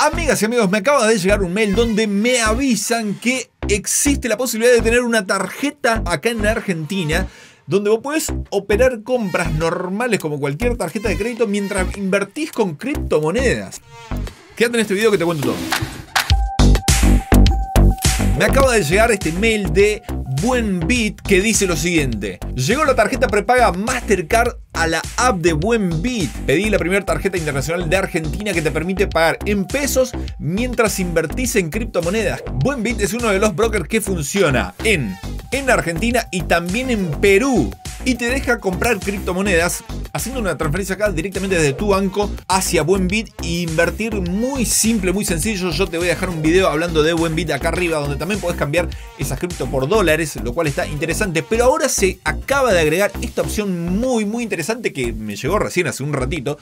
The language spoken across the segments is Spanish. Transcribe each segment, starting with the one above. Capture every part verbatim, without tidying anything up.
Amigas y amigos, me acaba de llegar un mail donde me avisan que existe la posibilidad de tener una tarjeta acá en Argentina donde vos podés operar compras normales como cualquier tarjeta de crédito mientras invertís con criptomonedas. Quédate en este video que te cuento todo. Me acaba de llegar este mail de Buenbit que dice lo siguiente: llegó la tarjeta prepaga Mastercard a la app de Buenbit. Pedí la primera tarjeta internacional de Argentina que te permite pagar en pesos mientras invertís en criptomonedas. Buenbit es uno de los brokers que funciona en, en Argentina y también en Perú. Y te deja comprar criptomonedas haciendo una transferencia acá directamente desde tu banco hacia Buenbit e invertir muy simple, muy sencillo. Yo te voy a dejar un video hablando de Buenbit acá arriba donde también podés cambiar esas cripto por dólares, lo cual está interesante. Pero ahora se acaba de agregar esta opción muy muy interesante que me llegó recién hace un ratito,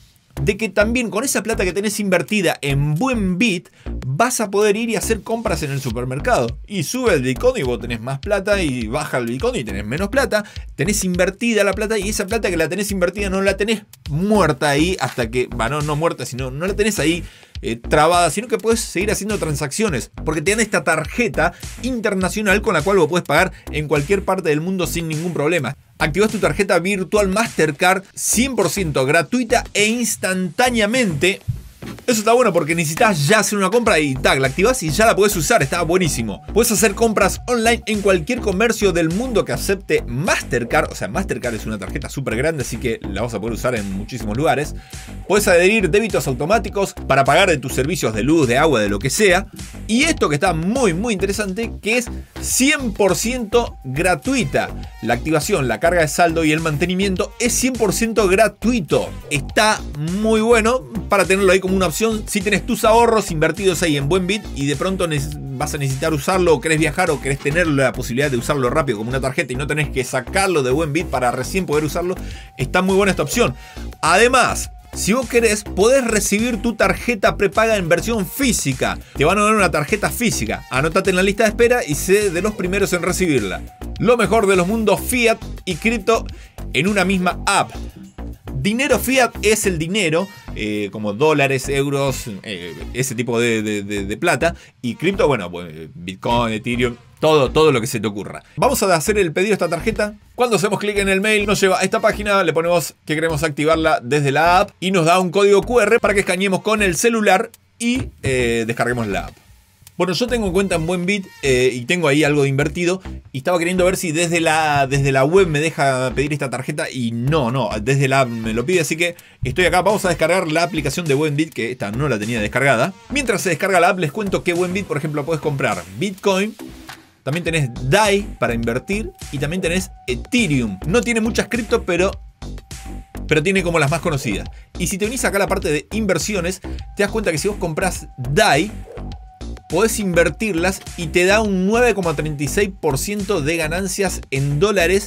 de que también con esa plata que tenés invertida en Buenbit vas a poder ir y hacer compras en el supermercado. Y sube el Bitcoin y vos tenés más plata, y baja el Bitcoin y tenés menos plata. Tenés invertida la plata y esa plata que la tenés invertida no la tenés muerta ahí hasta que... Bueno, no muerta, sino no la tenés ahí eh, trabada, sino que podés seguir haciendo transacciones. Porque te dan esta tarjeta internacional con la cual vos podés pagar en cualquier parte del mundo sin ningún problema. Activás tu tarjeta virtual Mastercard cien por ciento gratuita e instantáneamente. Eso está bueno porque necesitas ya hacer una compra y tag, la activás y ya la podés usar, está buenísimo. Puedes hacer compras online en cualquier comercio del mundo que acepte Mastercard. O sea, Mastercard es una tarjeta súper grande, así que la vas a poder usar en muchísimos lugares. Puedes adherir débitos automáticos para pagar de tus servicios de luz, de agua, de lo que sea. Y esto que está muy muy interesante, que es cien por ciento gratuita. La activación, la carga de saldo y el mantenimiento es cien por ciento gratuito. Está muy bueno para tenerlo ahí como una opción si tenés tus ahorros invertidos ahí en Buenbit y de pronto vas a necesitar usarlo, o querés viajar o querés tener la posibilidad de usarlo rápido como una tarjeta y no tenés que sacarlo de Buenbit para recién poder usarlo. Está muy buena esta opción. Además, si vos querés, podés recibir tu tarjeta prepaga en versión física. Te van a dar una tarjeta física. Anótate en la lista de espera y sé de los primeros en recibirla. Lo mejor de los mundos fiat y cripto en una misma app. Dinero fiat es el dinero, eh, como dólares, euros, eh, ese tipo de, de, de, de plata. Y cripto, bueno, Bitcoin, Ethereum, todo, todo lo que se te ocurra. Vamos a hacer el pedido de esta tarjeta. Cuando hacemos clic en el mail nos lleva a esta página, le ponemos que queremos activarla desde la app y nos da un código cu erre para que escaneemos con el celular y eh, descarguemos la app. Bueno, yo tengo cuenta en Buenbit eh, y tengo ahí algo de invertido y estaba queriendo ver si desde la, desde la web me deja pedir esta tarjeta y no, no, desde la app me lo pide, así que estoy acá. Vamos a descargar la aplicación de Buenbit, que esta no la tenía descargada. Mientras se descarga la app les cuento que Buenbit, por ejemplo, puedes comprar Bitcoin, también tenés D A I para invertir y también tenés Ethereum. No tiene muchas cripto, pero... pero tiene como las más conocidas. Y si te venís acá a la parte de inversiones, te das cuenta que si vos comprás D A I, podés invertirlas y te da un nueve coma treinta y seis por ciento de ganancias en dólares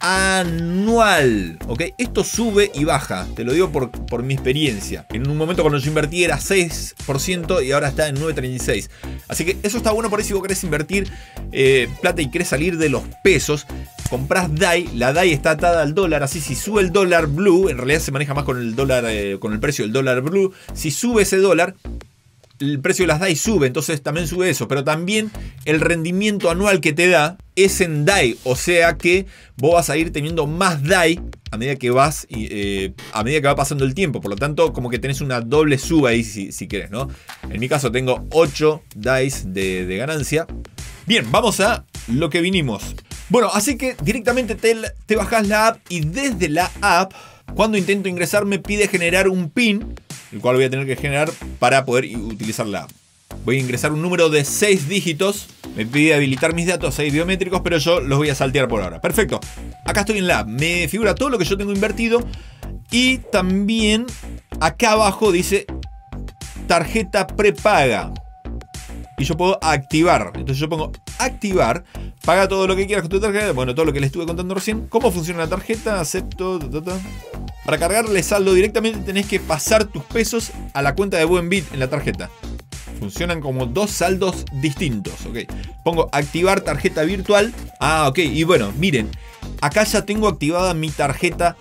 anual. ¿Ok? Esto sube y baja. Te lo digo por, por mi experiencia. En un momento cuando yo invertí era seis por ciento y ahora está en nueve coma treinta y seis por ciento. Así que eso está bueno por ahí si vos querés invertir eh, plata y querés salir de los pesos. Comprás D A I, la D A I está atada al dólar, así si sube el dólar blue, en realidad se maneja más con el dólar, eh, con el precio del dólar blue. Si sube ese dólar, el precio de las D A I sube, entonces también sube eso. Pero también el rendimiento anual que te da es en D A I. O sea que vos vas a ir teniendo más D A I a medida que vas eh, a medida que va pasando el tiempo. Por lo tanto, como que tenés una doble suba ahí si, si querés, ¿no? En mi caso tengo ocho D A Is de, de ganancia. Bien, vamos a lo que vinimos. Bueno, así que directamente te, te bajás la app y desde la app, cuando intento ingresar, me pide generar un PIN, el cual voy a tener que generar para poder utilizar la app. Voy a ingresar un número de seis dígitos. Me pide habilitar mis datos seis biométricos, pero yo los voy a saltear por ahora. Perfecto. Acá estoy en la app. Me figura todo lo que yo tengo invertido. Y también acá abajo dice tarjeta prepaga. Y yo puedo activar. Entonces yo pongo activar. Paga todo lo que quieras con tu tarjeta. Bueno, todo lo que le estuve contando recién. ¿Cómo funciona la tarjeta? Acepto. Ta, ta, ta. Para cargarle saldo directamente tenés que pasar tus pesos a la cuenta de Buenbit en la tarjeta. Funcionan como dos saldos distintos. Ok. Pongo activar tarjeta virtual. Ah, ok. Y bueno, miren. Acá ya tengo activada mi tarjeta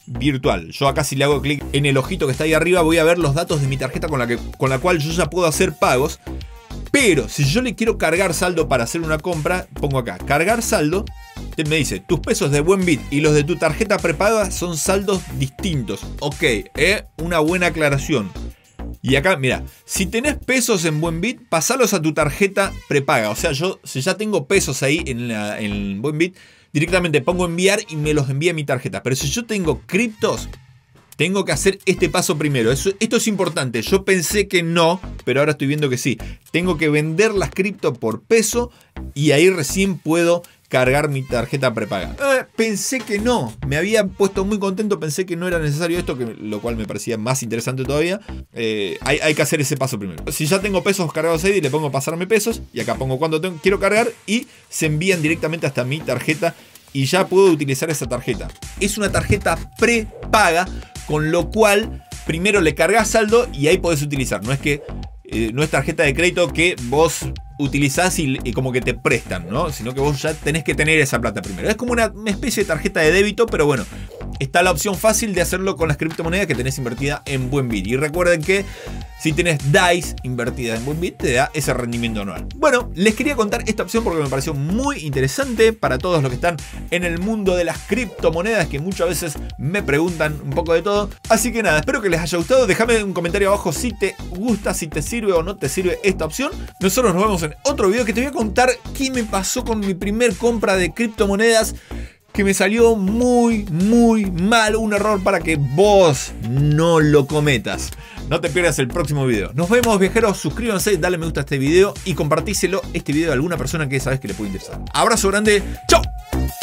virtual. Yo acá si le hago clic en el ojito que está ahí arriba voy a ver los datos de mi tarjeta con la, que, con la cual yo ya puedo hacer pagos. Pero si yo le quiero cargar saldo para hacer una compra, pongo acá, cargar saldo. Me dice, tus pesos de Buenbit y los de tu tarjeta prepaga son saldos distintos. Ok, eh, una buena aclaración. Y acá, mira, si tenés pesos en Buenbit, pasalos a tu tarjeta prepaga. O sea, yo si ya tengo pesos ahí en, la, en Buenbit, directamente pongo enviar y me los envía a mi tarjeta. Pero si yo tengo criptos, tengo que hacer este paso primero. Eso, esto es importante. Yo pensé que no, pero ahora estoy viendo que sí. Tengo que vender las cripto por peso y ahí recién puedo cargar mi tarjeta prepaga. Eh, pensé que no. Me había puesto muy contento. Pensé que no era necesario esto, que, lo cual me parecía más interesante todavía. Eh, hay, hay que hacer ese paso primero. Si ya tengo pesos cargados ahí, le pongo pasarme pesos. Y acá pongo cuando tengo, quiero cargar y se envían directamente hasta mi tarjeta. Y ya puedo utilizar esa tarjeta. Es una tarjeta prepaga, con lo cual primero le cargas saldo y ahí podés utilizar. No es que eh, no es tarjeta de crédito que vos utilizás y, y como que te prestan, ¿no? Sino que vos ya tenés que tener esa plata primero. Es como una, una especie de tarjeta de débito, pero bueno, está la opción fácil de hacerlo con las criptomonedas que tenés invertida en Buenbit. Y recuerden que si tenés D A I S invertida en Buenbit, te da ese rendimiento anual. Bueno, les quería contar esta opción porque me pareció muy interesante para todos los que están en el mundo de las criptomonedas, que muchas veces me preguntan un poco de todo. Así que nada, espero que les haya gustado. Déjame un comentario abajo si te gusta, si te sirve o no te sirve esta opción. Nosotros nos vemos en otro video que te voy a contar qué me pasó con mi primer compra de criptomonedas, que me salió muy, muy mal. Un error para que vos no lo cometas. No te pierdas el próximo video. Nos vemos, viajeros. Suscríbanse, dale me gusta a este video y compartíselo este video a alguna persona que sabes que le puede interesar. Abrazo grande. ¡Chao!